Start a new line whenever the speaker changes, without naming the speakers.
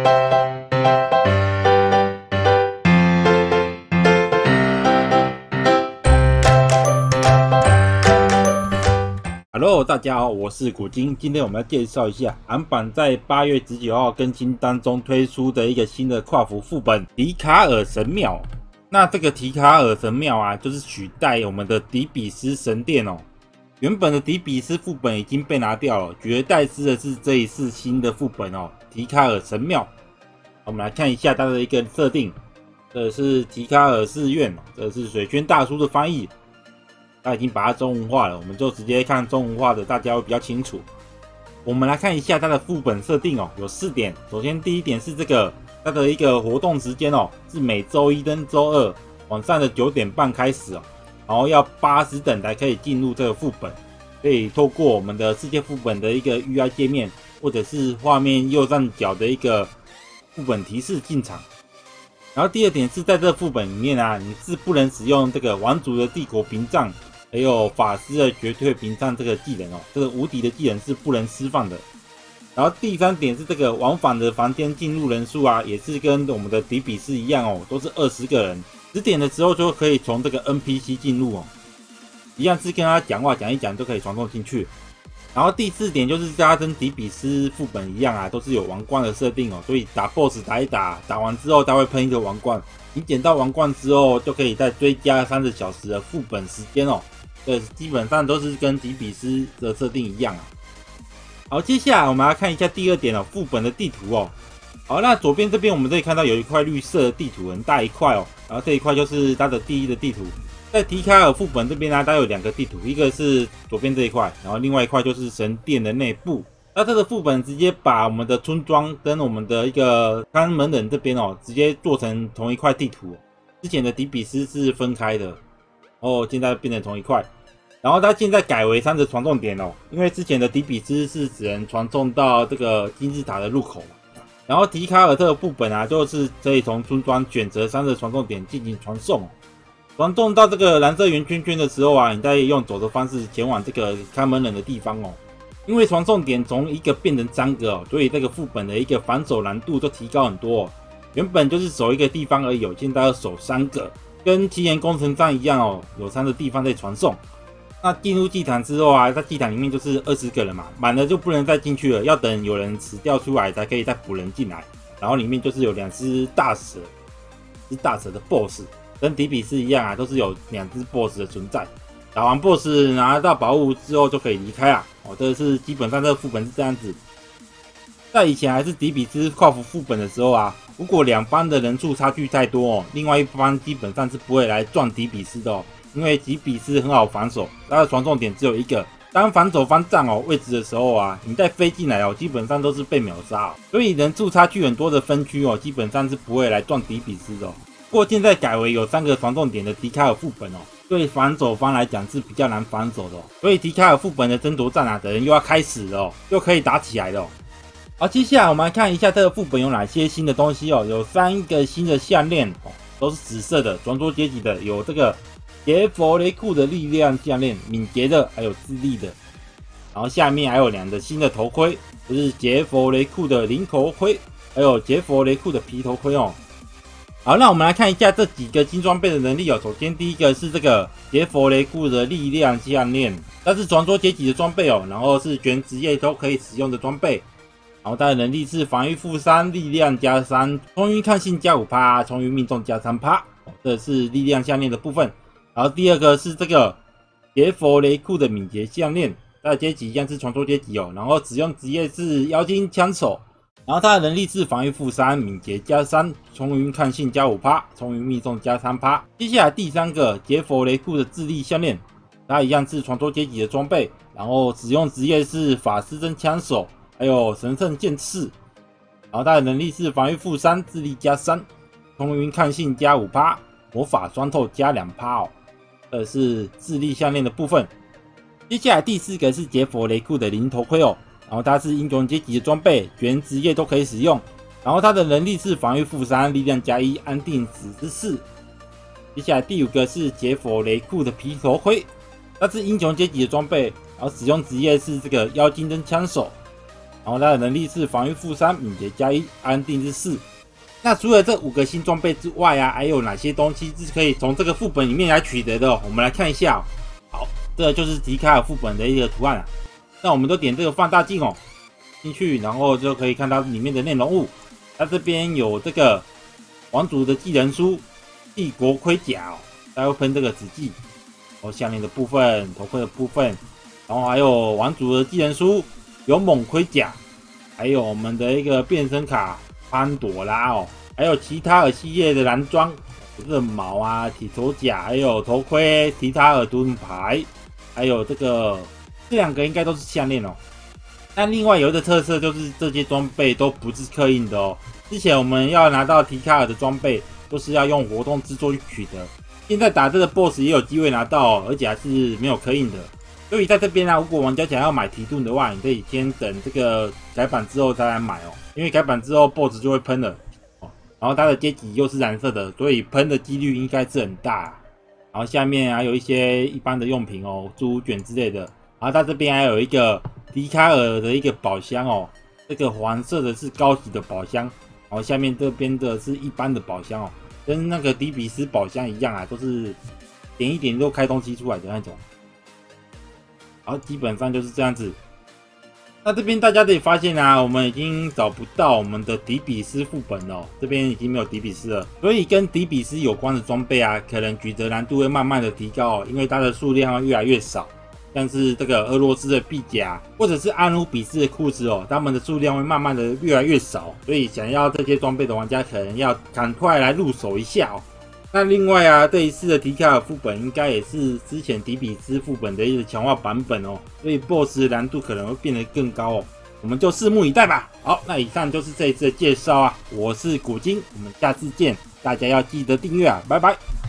Hello， 大家好，我是古今。今天我们要介绍一下韩版在8月19号更新当中推出的一个新的跨服副本迪卡尔神庙。那这个迪卡尔神庙啊，就是取代我们的底比斯神殿哦。原本的底比斯副本已经被拿掉了，取而代之的是这一次新的副本哦，迪卡尔神庙。我们来看一下它的一个设定，这是迪卡尔寺院，这是水圈大叔的翻译。他已经把它中文化了，我们就直接看中文化的，大家会比较清楚。我们来看一下它的副本设定哦，有4点。首先第一点是这个它的一个活动时间哦，是每周1跟周2晚上的9点半开始哦，然后要80等才可以进入这个副本，可以透过我们的世界副本的一个 UI 界面，或者是画面右上角的一个副本提示进场。然后第二点是在这副本里面啊，你是不能使用这个王族的帝国屏障。还有法师的绝对屏障这个技能哦，这个无敌的技能是不能释放的。然后第3点是这个往返的房间进入人数啊，也是跟我们的底比斯一样哦，都是20个人。10点的时候就可以从这个 NPC 进入哦，一样是跟他讲话讲一讲就可以传送进去。然后第4点就是它跟底比斯副本一样啊，都是有王冠的设定哦，所以打 BOSS 打一打，打完之后它会喷一个王冠，你捡到王冠之后就可以再追加30小时的副本时间哦。对，基本上都是跟底比斯的设定一样啊。好，接下来我们来看一下第2点哦，副本的地图哦。好，那左边这边我们可以看到有一块绿色的地图，很大一块哦。然后这一块就是它的第1的地图。在迪卡尔副本这边呢，它有2个地图，一个是左边这一块，然后另外一块就是神殿的内部。那这个副本直接把我们的村庄跟我们的一个看门人这边哦，直接做成同一块地图。之前的底比斯是分开的。哦，现在变成同一块，然后它现在改为3个传送点哦，因为之前的底比斯是只能传送到这个金字塔的入口嘛，然后迪卡尔特的副本啊，就是可以从村庄选择3个传送点进行传送，传送到这个蓝色圆圈圈的时候啊，你再用走的方式前往这个看门人的地方哦。因为传送点从1个变成3个哦，所以这个副本的一个防守难度就提高很多哦。原本就是守1个地方而已，现在要守3个。跟奇岩工程站一样哦，有3个地方在传送。那进入祭坛之后啊，在祭坛里面就是20个人嘛，满了就不能再进去了，要等有人死掉出来才可以再补人进来。然后里面就是有2只大蛇，是大蛇的 BOSS， 跟底比斯一样啊，都是有2只 BOSS 的存在。打完 BOSS 拿到宝物之后就可以离开啊。哦，这是基本上这个副本是这样子。在以前还是底比斯跨服副本的时候啊，如果2方的人数差距太多哦，另外一方基本上是不会来撞底比斯的哦，因为底比斯很好防守，它的传送点只有1个。当防守方占哦位置的时候啊，你再飞进来哦，基本上都是被秒杀哦。所以人数差距很多的分区哦，基本上是不会来撞底比斯的哦。不过现在改为有3个传送点的迪卡尔副本哦，对防守方来讲是比较难防守的哦。所以迪卡尔副本的争夺战啊，等人又要开始了哦，又可以打起来了哦。好，接下来我们来看一下这个副本有哪些新的东西哦。有3个新的项链哦，都是紫色的，传说阶级的，有这个杰佛雷库的力量项链，敏捷的，还有智力的。然后下面还有2个新的头盔，就是杰佛雷库的灵头盔，还有杰佛雷库的皮头盔哦。好，那我们来看一下这几个新装备的能力哦。首先第一个是这个杰佛雷库的力量项链，它是传说阶级的装备哦，然后是全职业都可以使用的装备。然后它的能力是防御-3，力量+3，冲晕抗性+5%，冲晕命中+3%。这是力量项链的部分。然后第2个是这个杰佛雷库的敏捷项链，它的阶级一样是传说阶级哦。然后使用职业是妖精枪手。然后它的能力是防御-3，敏捷+3，冲晕抗性+5%，冲晕命中+3%。接下来第3个杰佛雷库的智力项链，它一样是传说阶级的装备。然后使用职业是法师真枪手。还有神圣剑士，然后它的能力是防御-3，智力+3，冲晕抗性+5%，魔法穿透+2%哦。这是智力项链的部分。接下来第4个是杰佛雷库的灵头盔哦，然后它是英雄阶级的装备，全职业都可以使用。然后它的能力是防御-3，力量+1，安定值4。接下来第5个是杰佛雷库的皮头盔，它是英雄阶级的装备，然后使用职业是这个妖精真枪手。 然后它的能力是防御-3、敏捷+1、安定是4。那除了这5个新装备之外啊，还有哪些东西是可以从这个副本里面来取得的？我们来看一下。好，这就是迪卡尔副本的一个图案啊。那我们都点这个放大镜哦，进去，然后就可以看到里面的内容物。它这边有这个王族的技能书、帝国盔甲哦，它会喷这个紫技，然后项链的部分、头盔的部分，然后还有王族的技能书、勇猛盔甲，还有我们的一个变身卡潘朵拉哦，还有其他系列的蓝装、刃矛啊、铁头甲，还有头盔、提塔尔盾牌，还有这2个应该都是项链哦。那另外有一个特色就是这些装备都不是刻印的哦。之前我们要拿到提卡尔的装备，都是要用活动制作去取得。现在打这个 BOSS 也有机会拿到哦，而且还是没有刻印的。所以在这边啊，如果玩家想要买提盾的话，你可以先等这个改版之后再来买哦。因为改版之后 BOSS 就会喷了哦，然后它的阶级又是蓝色的，所以喷的几率应该是很大。然后下面还有一些一般的用品哦，猪卷之类的。然后它这边还有一个迪卡尔的一个宝箱哦，这个黄色的是高级的宝箱，然后下面这边的是一般的宝箱哦，跟那个迪比斯宝箱一样啊，都是点一点就开东西出来的那种。好，基本上就是这样子。那这边大家可以发现啊，我们已经找不到我们的迪比斯副本哦，这边已经没有迪比斯了，所以跟迪比斯有关的装备啊，可能取得难度会慢慢的提高哦，因为它的数量会越来越少。像是这个俄罗斯的臂甲，或者是阿努比斯的裤子哦，它们的数量会慢慢的越来越少，所以想要这些装备的玩家可能要赶快来入手一下哦。那另外啊，这一次的迪卡尔副本应该也是之前迪比斯副本的一个强化版本哦，所以 BOSS 的难度可能会变得更高哦，我们就拭目以待吧。好，那以上就是这一次的介绍啊，我是古今，我们下次见，大家要记得订阅啊，拜拜。